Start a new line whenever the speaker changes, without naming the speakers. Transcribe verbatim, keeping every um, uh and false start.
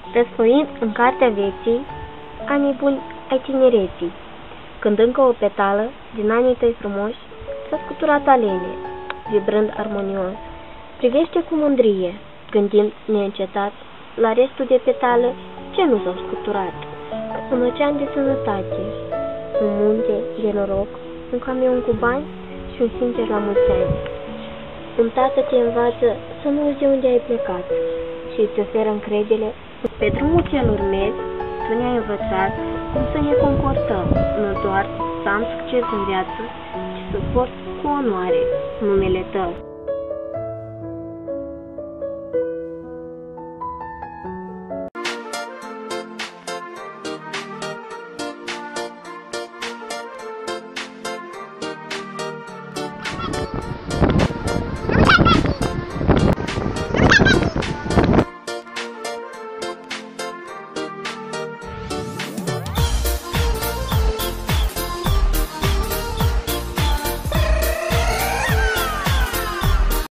Răsfoind în cartea vieții anii buni ai tinereții, când încă o petală din anii tăi frumoși s-a scuturat alene, vibrând armonios. Privește cu mândrie, gândind neîncetat la restul de petale ce nu s-au scuturat. Un ocean de sănătate, un munte de noroc, un camion cu bani și un sincer la mulți ani. Un tată te învață să nu uiți de unde ai plecat și îți oferă încredere. Pe drumul ce-l urmezi, tu ne-ai învățat cum să ne comportăm, nu doar să am succes în viață, ci să port cu onoare numele tău.